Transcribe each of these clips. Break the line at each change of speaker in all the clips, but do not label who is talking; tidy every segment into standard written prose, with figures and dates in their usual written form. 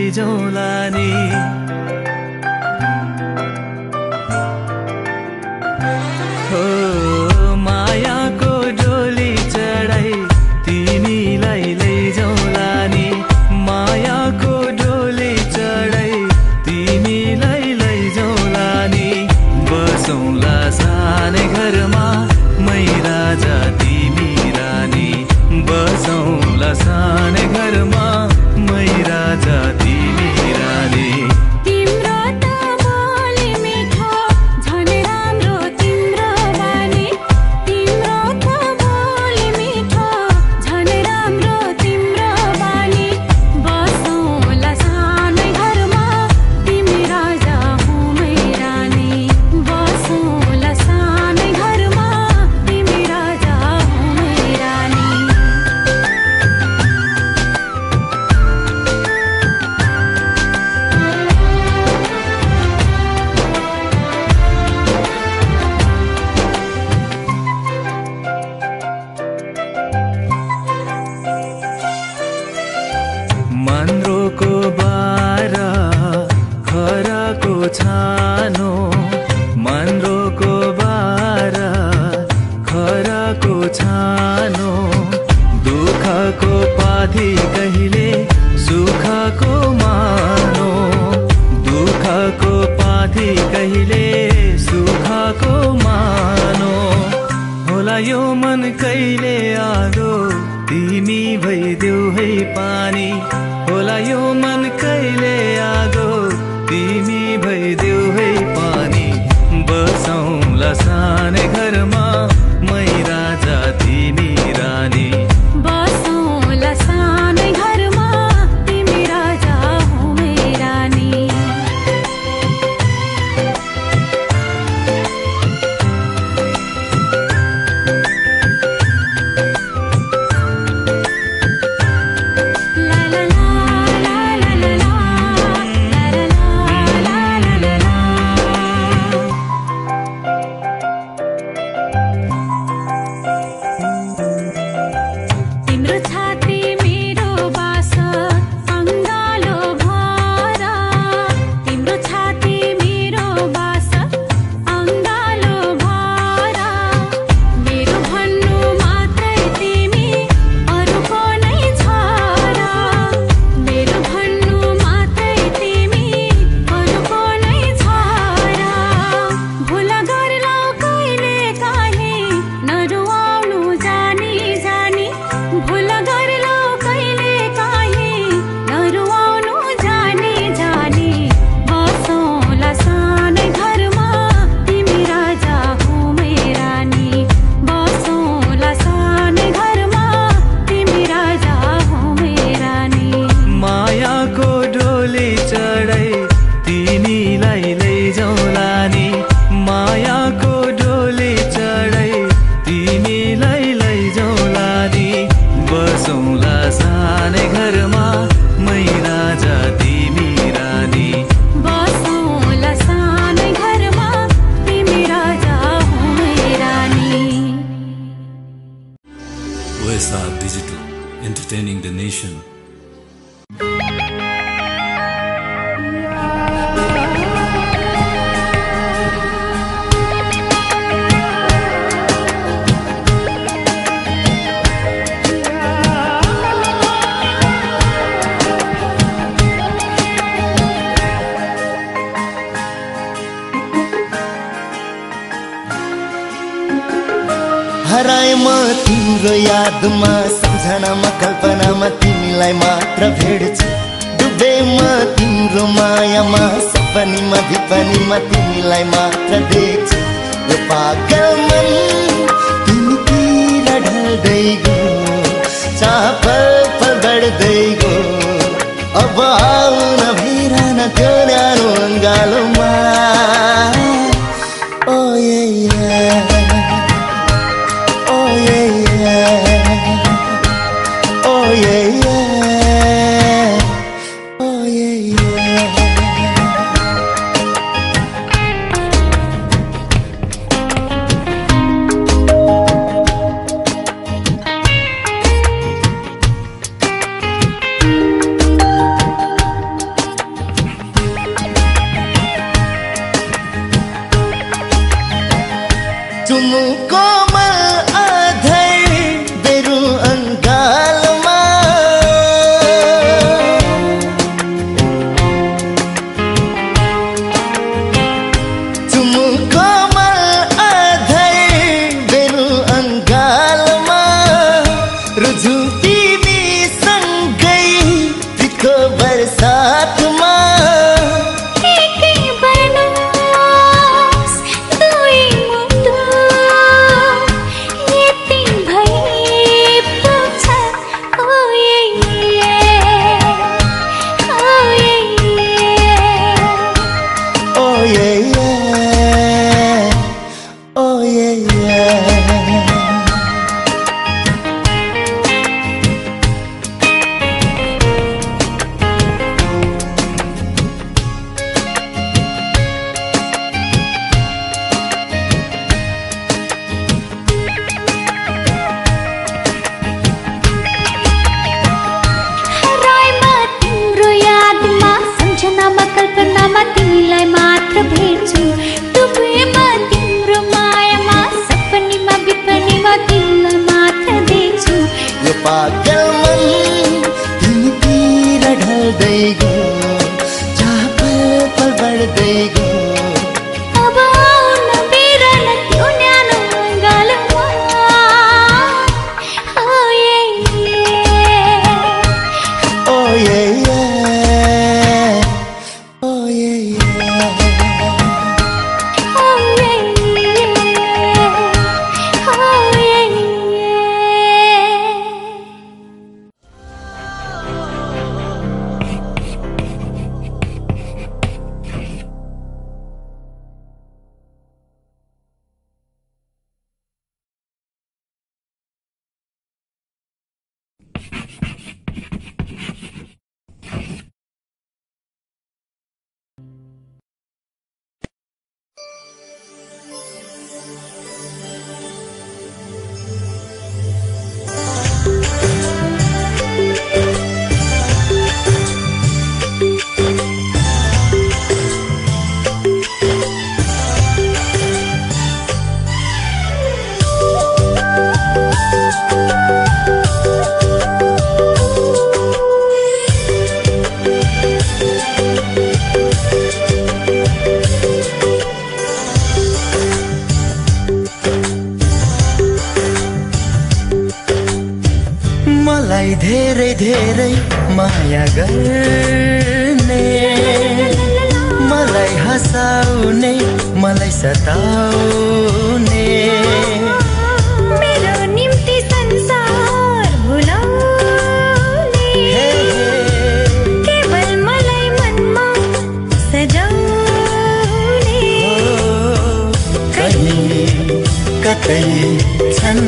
लैजाउँला नि हो मायाको डोली चढाई तिमीलाई लैजाउँला नि मायाको डोली चढाई तिमीलाई लैजाउँला नि बसौँला सानै घरमा मै राजा तिमी रानी बसौँला सानै घरमा मै राजा तिमी रानी मन्द्रोको बारा खराको छानो मन्द्रोको बारा खराको छानो दुःखको पाथी कहिले सुखको मानो दुःखको पाथी कहिले सुखको मानो होला यो मन कहिले आगो तिमी भइदेऊ है पानी होला यो मन कहिले आगो तिमी भइदेऊ है पानी बसौँला सानै घरमा मै राजा तिमी रानी
बसौँला सानै घरमा तिमी राजा हो मै रानी
entertaining the nation.
हराए म तिम्रो यादमा सम्झनामा कल्पनामा तिमीलाई मात्र भेट्छु डुबे म तिम्रो मायामा सपनीमा विपनीमा तिमीलाई मात्र देख्छु यो पागल मन तिमीतिर ढल्दै गयो चाह पल पल बढ्दै गयो अब आउन भिरान त्यो न्यानो अङ्गालोमा ओ कोमल आधर बेरु अंगालमा तुम कोमल आधर बेरु अंगालमा रुझु तिमी सँगै तिको बरसातमा पागल मन तिमीतिर ढल्दै गयो जहाँ पल पल बढ्दै गयो
अब आउन बिरन त्यो न्यानो गालमा ओ ये
ओ ये ओ ये मलाई धेरै धेरै माया गर्ने मलाई हँसाउने मलाई सताउने
मेरो निम्ति संसार भुलाउने केवल मलाई मनमा सजाउने
कहीं कतै छन्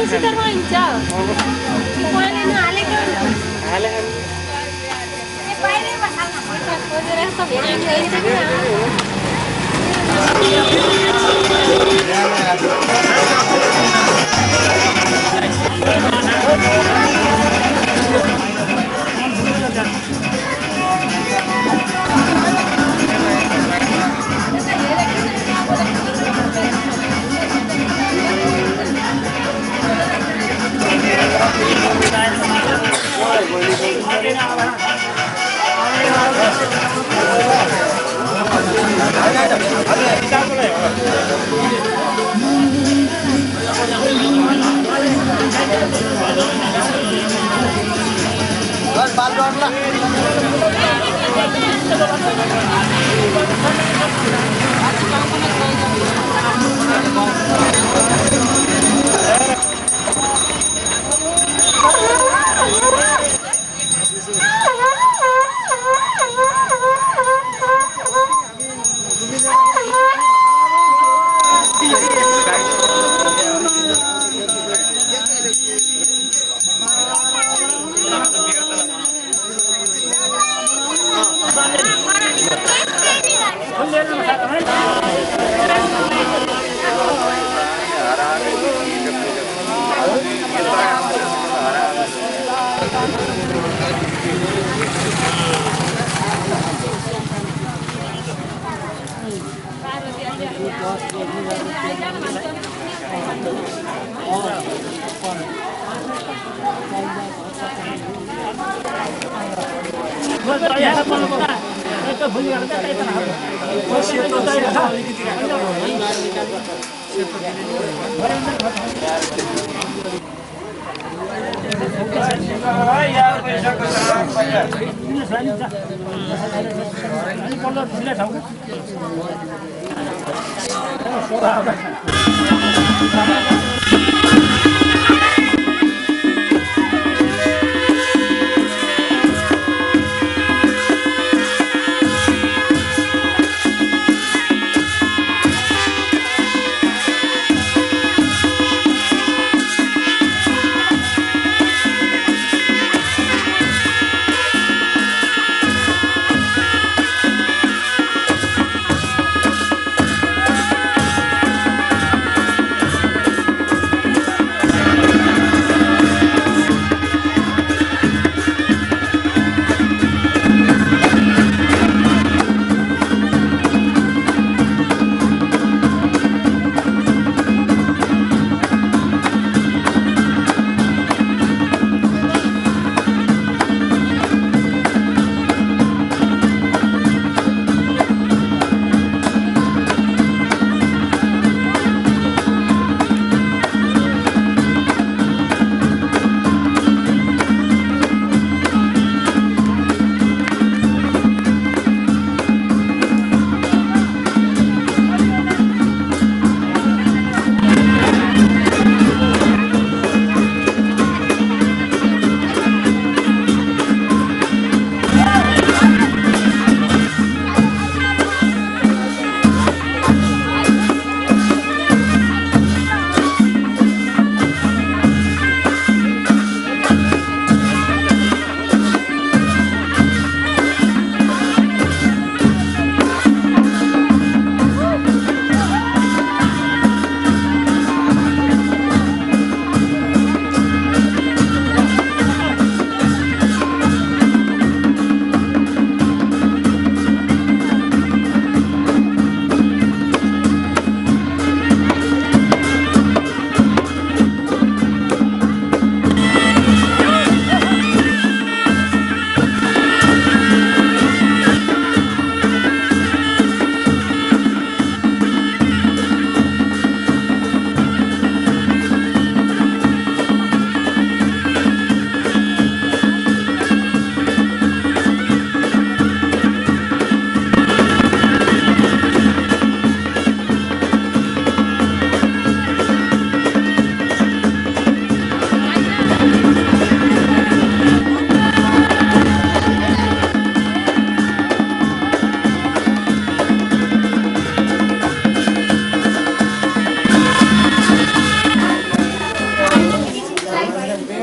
सित रहन्छ उहाँले नहालेको खोजेर यस्तो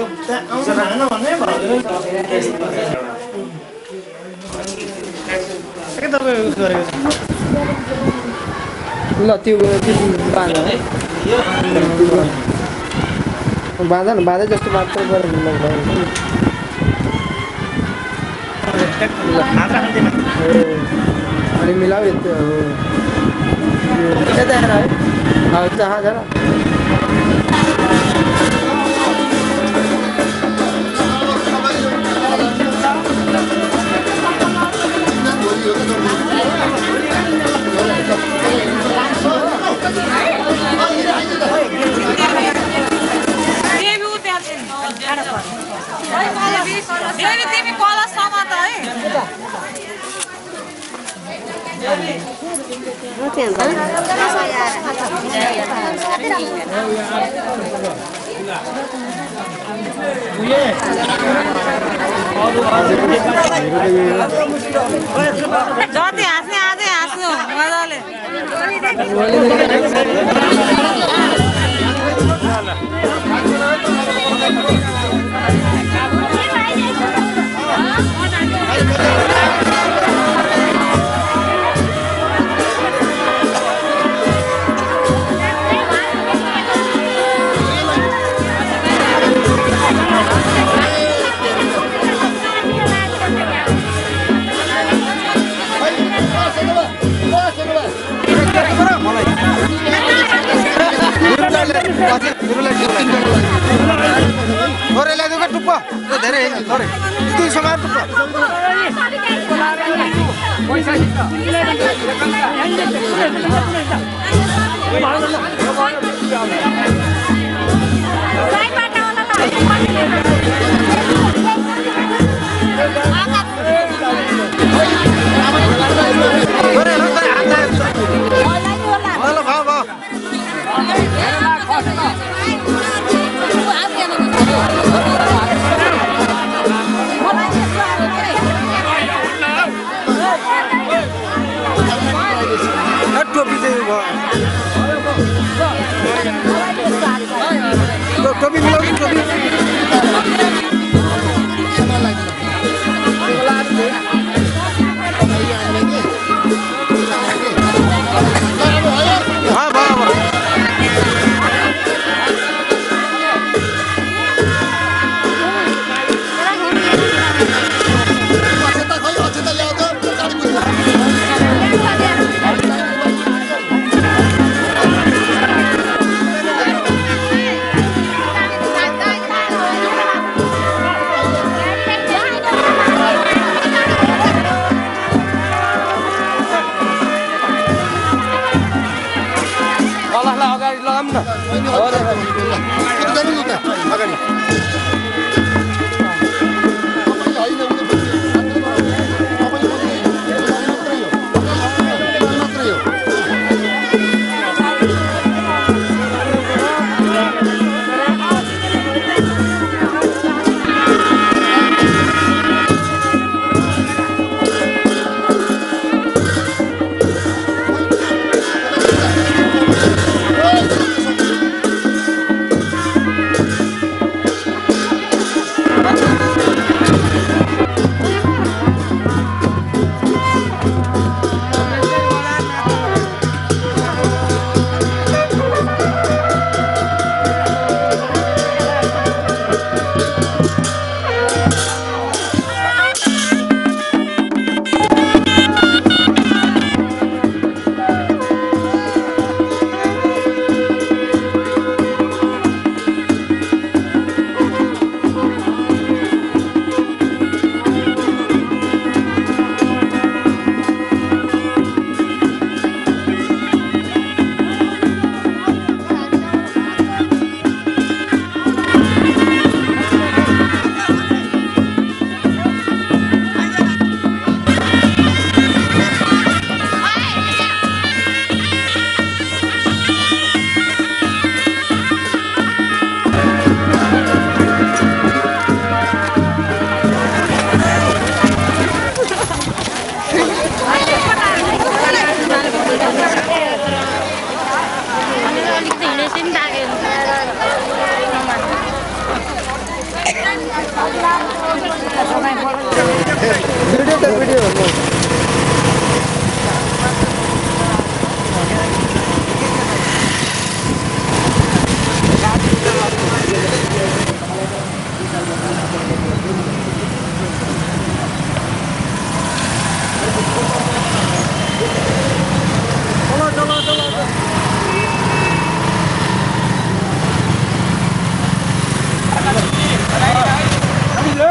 ल त्यो बाँधा न बाँधै जस्तो मात्र गरेर अनि मिलाऊ यस्तो यता आएर है जहाँ जा
जति हाँस्ने आजै हाँस्नु मजाले टोपी मिलाऊ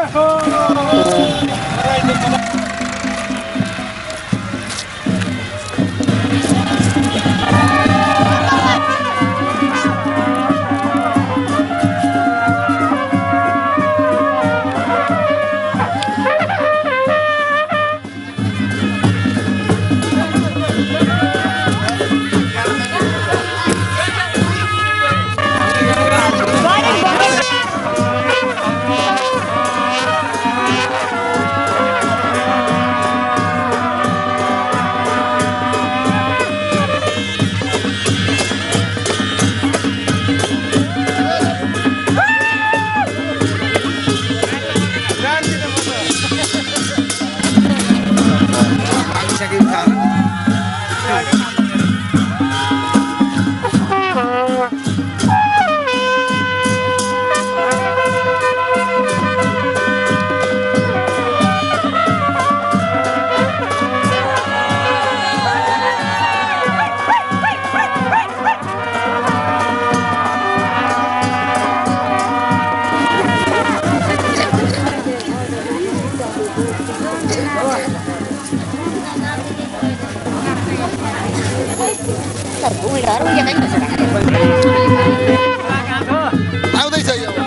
आउँदैछ यो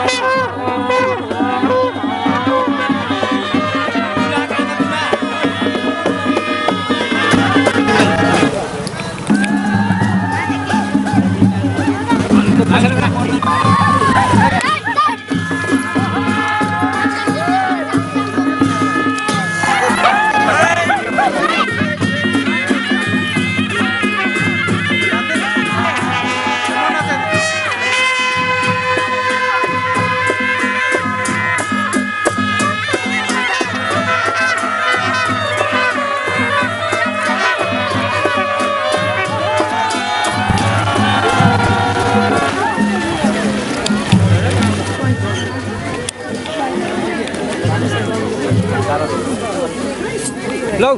लौ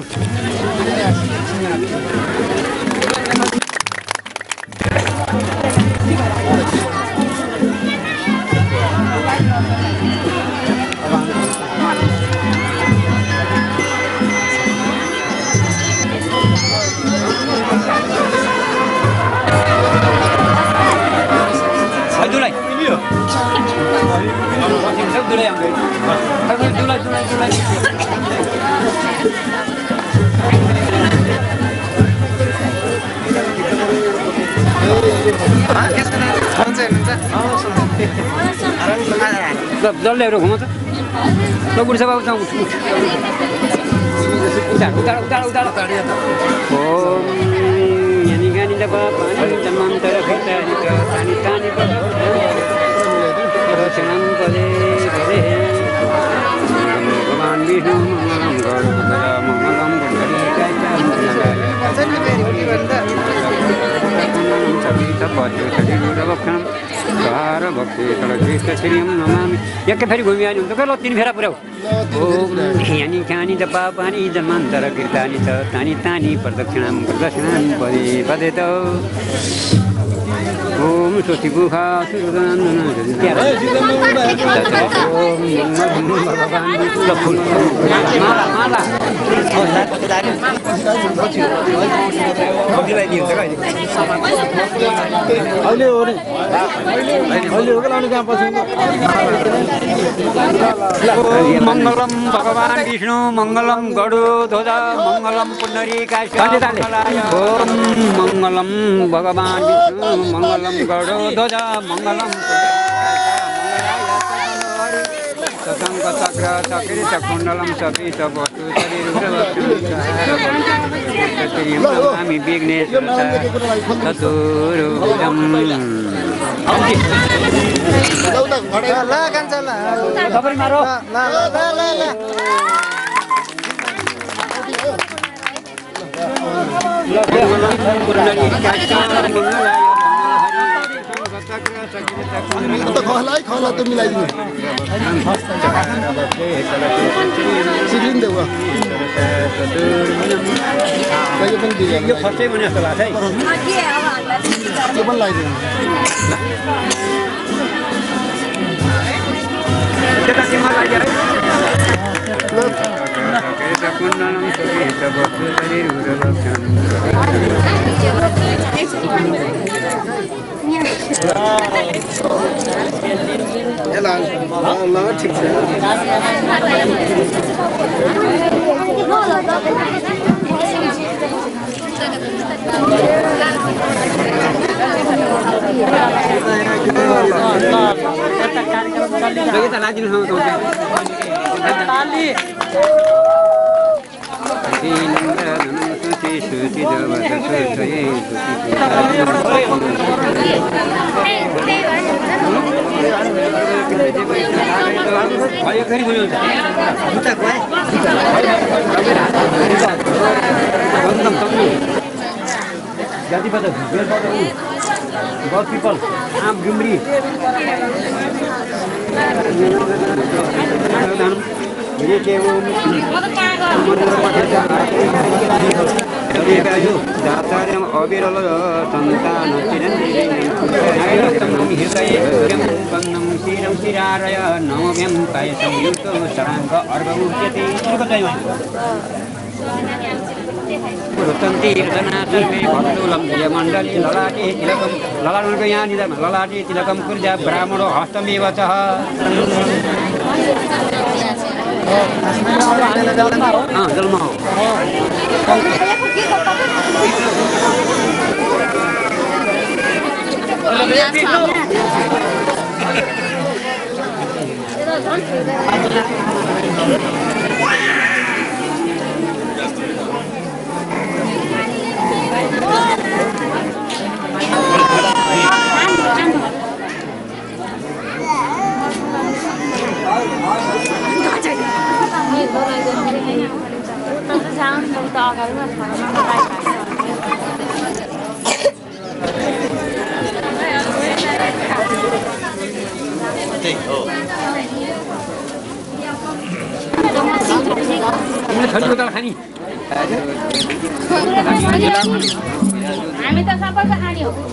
जल्दैहरू घुमाउँछ ल गुडिसा बाबु जाउँ ओम यानी गानी दबा पानी जमान्तर भितानी का तानी तानी रचनम पदे पदे भगवान विष्णु मंगलम गरुड़ मंगलम भक्ति नमामि यक्कै फेरि घुमिहाल्नु हुन्छ ल 3 फेरा पुर्याऊ ओम यानी खानी त पानी जमान्तर कीर्तानी छ तानी तानी प्रदक्षिणाम प्रदक्षिणाम पदे पदे त ओम स्वस्ति गुहा सुरनन्दन मंगलम भगवान विष्णु मंगलम गरुड़ मंगलम पुंडरीकाक्ष ओम मंगलम भगवान विष्णु मंगलम गरुड़ मंगलम शंख चक्र चक्रित कुंडलम सपित वस्तु शरीर नमामि विघ्नेश्वर चतुर्भुजम्
खला त मिलाइदिनु सिलिन देऊ
यो फर्स्टै भने जस्तो लाग्छ है
त्यो पनि लगाइदिनु
त्यता
ठिक छ
जाति पद God people am Gumri ये के वो दातारम अबिरल संतान चिरंजीवं हृदये वन्दं शिरं शिरारय नमोऽभ्यं पायसं युक्तो शराङ्क अर्घमुच्यते रुतन्ति कीर्तना सर्वे भक्तुलं जयमण्डली ललाटे तिलकं ललाटको यहाँ निधारमा ललाटे तिलकं कुर्जा ब्राह्मणो हस्तमेव च जन्म हो
हामी त सबैको खानी हो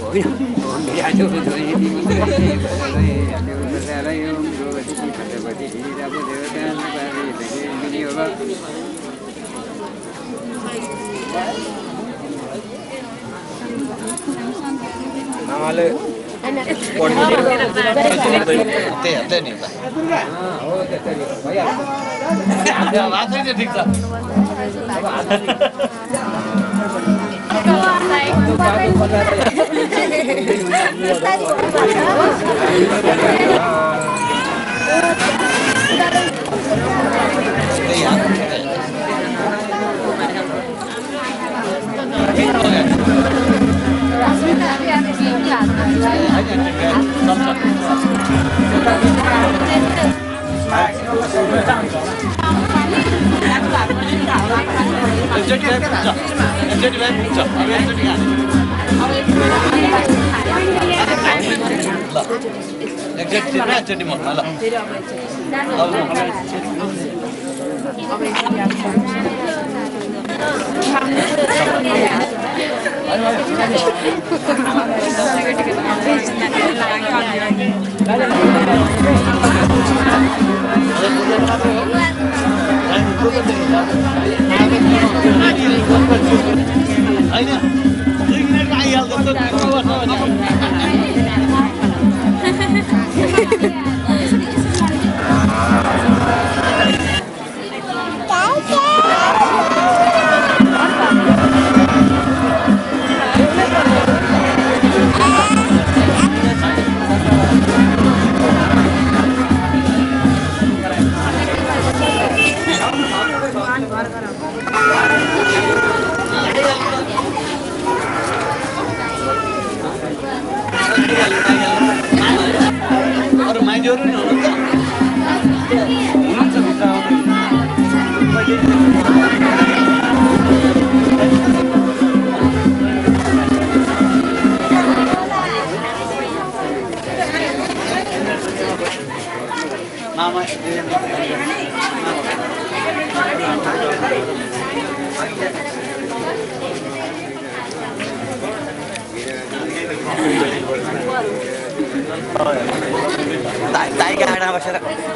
ताईका आडामा बसेर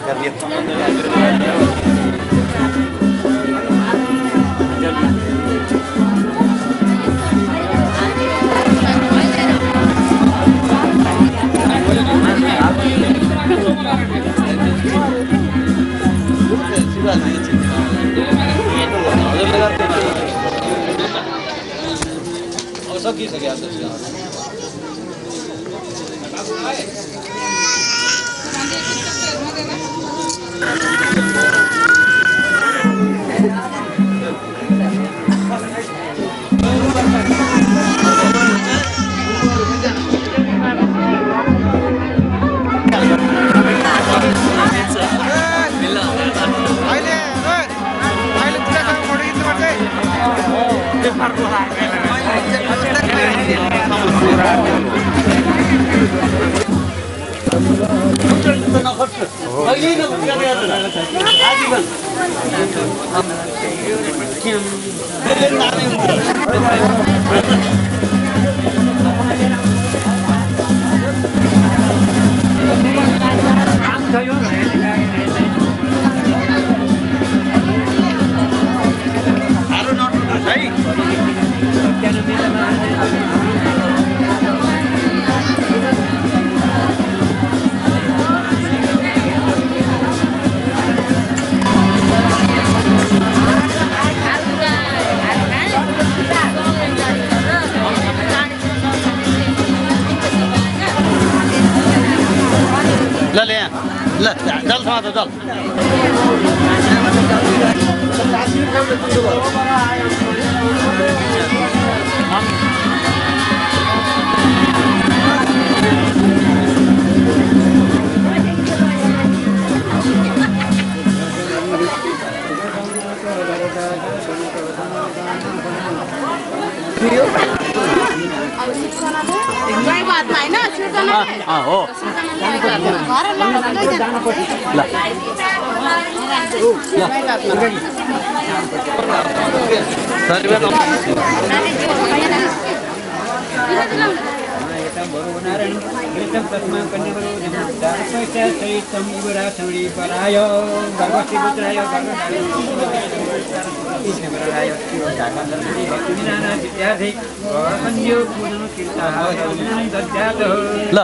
ल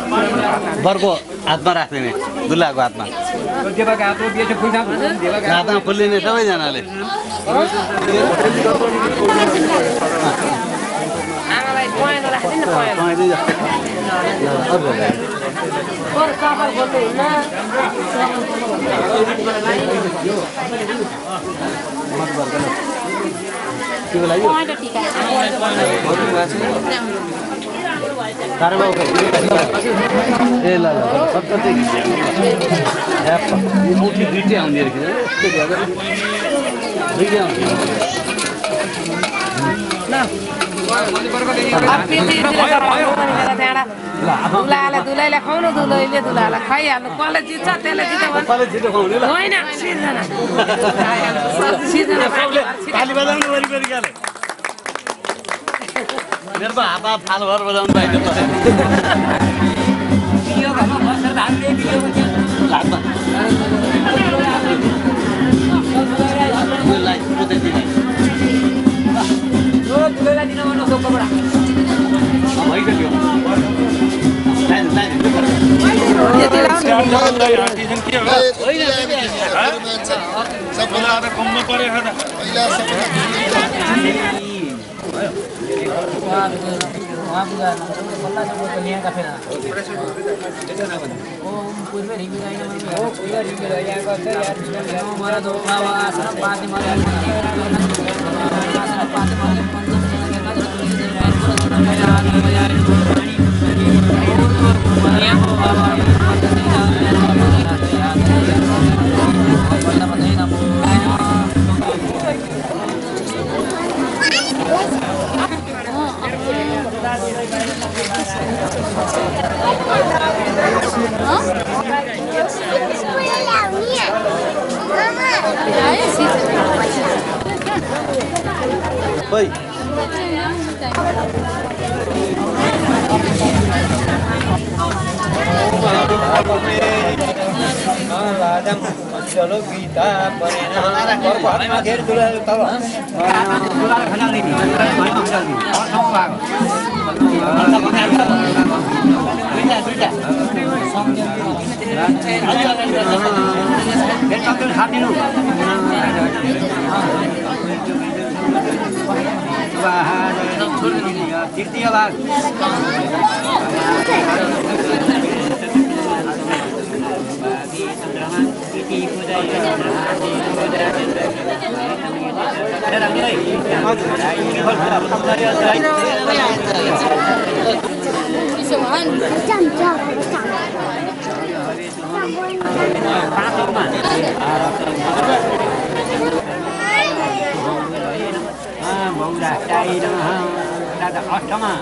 बरको हातमा राख्दिने दुल्लाको हातमा हातमा फुल्लिने सबैजनाले
दुलैले खुवाउनु दुलैले दुलालाई खाइहाल्नु कसले जित्छ त्यसले जित्छ होइन
मेरो हात थाल भएर बजाउनु पाइन्छ Oi.
चलो गीता परेन घरको हातमा घेर दुलाल तल दुलाल खाना लिने तृतीय भाग अष्टमा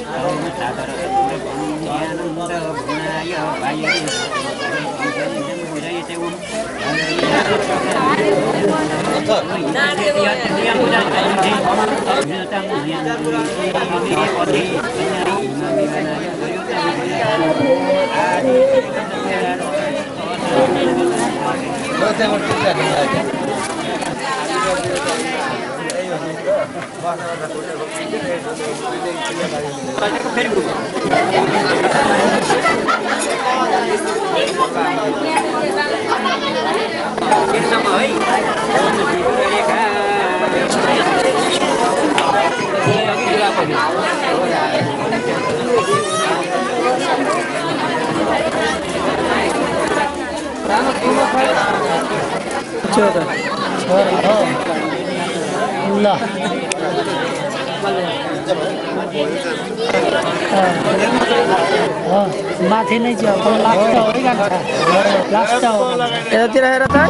माथि नै छ लाग्छ यतातिर हेर त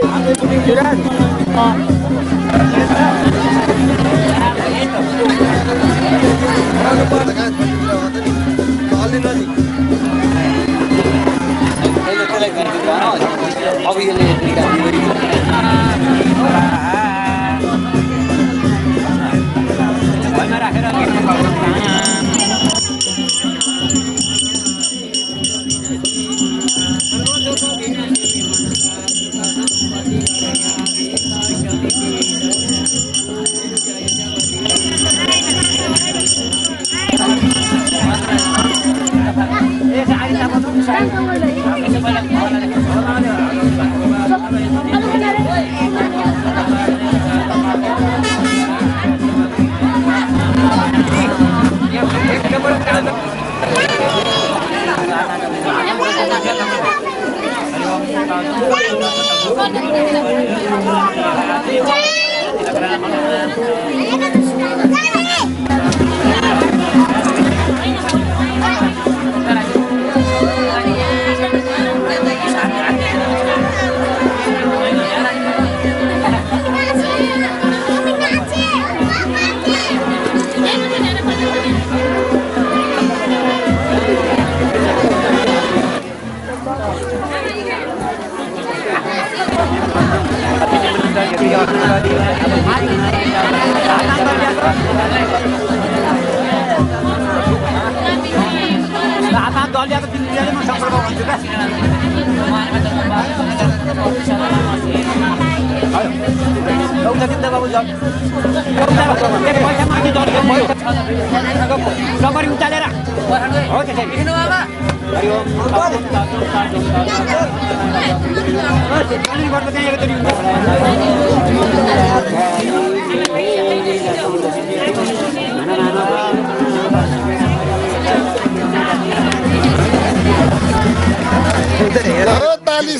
ताली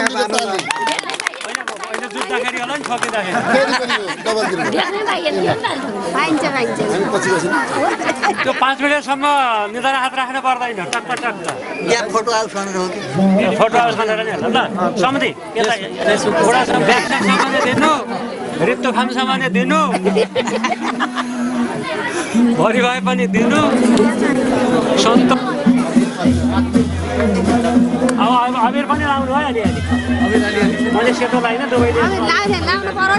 त्यो 5 मिनटसम्म निधार हात राख्न पर्दैन टक्क टक्क
यहाँ फोटो आउँछ भनेर हो कि
फोटो आउँछ भनेर नि ल समझी थोडा सा ब्याग सामान दिनु रित्तो खाम सामान दिनु भरि भए पनि दिनु सन्त अब अबिर पनि लाउनु भयो अलि अलि मैले सेतो लाइन दुवैले लाउनु पर्यो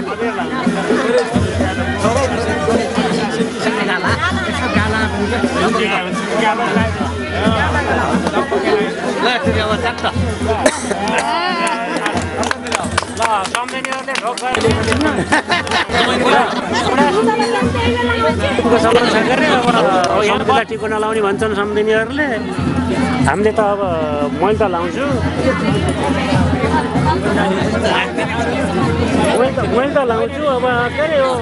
नि गाला
टिको नलाउने भन्छन् सम्झिनेहरूले हामीले त अब मैले त लाउँछु मैले त लाउँछु अब के अरे हो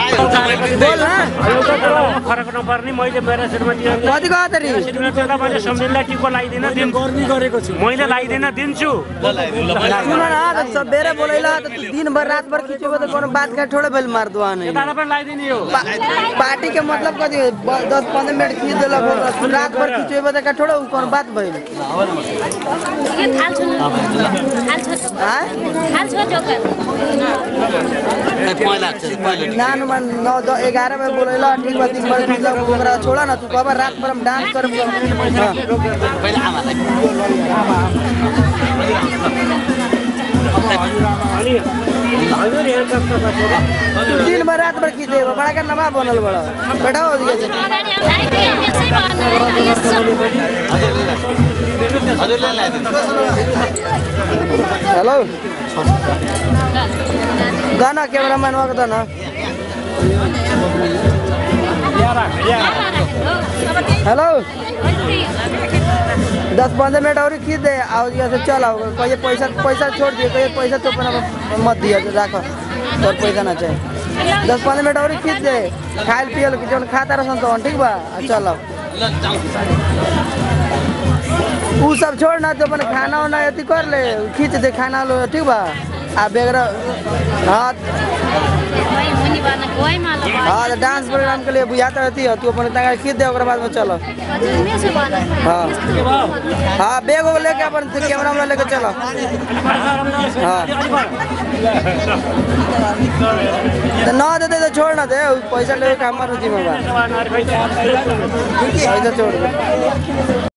फरक नपर्ने मैले मेरो श्रीमतीहरूले मैले सम्झिनेलाई टिको लगाइदिन मैले लगाइदिन दिन्छु
सबेरे बोलैला तो दिन भर रात भर खींचेबो तो कोनो बात का थोड़े बेल मार दुआ नहीं
दादा पर लाई देनी हो
पार्टी के मतलब कथी 10-15 मिनट खींच देलक रात भर खींचेबो तो का थोड़े कोनो बात भइल
ये थाल छ जोकर
नान मन 9-11 में बोलैला ठीक बा दिन भर खींचल ओकरा छोड़ा ना तू कब रात भर हम डांस करब पहले आमालाई दिन भर रात भर खींचे बड़ा का नवा बनल बड़ा बैठा हो दिया हेलो गाना कैमरा मैन वक्त ना 10-15 मिनट और खींच दे आओ से चल आओ कहिए पैसा छोड़ दिए कहिए पैसा तो अपना मत दिया रखो तो पैसा ना चाहिए 10-15 मिनट और खींच दे खायल पियल जो खाता रसन तो ठीक बा चल आओ वो सब छोड़ ना तो अपने खाना वाना अति कर ले खींच दे खाना लो ठीक बा आ बेगरा हाँ हाँ डांस प्रोग्राम के लिए बुझाता रहती है तू अपने तंगा खींच दे बाद में चलो हाँ हाँ बैग लेके अपन कैमरा में लेके चलो हाँ ना देते तो छोड़ ना दे पैसा लेके हमारा जिम्मेदार पैसा छोड़ दे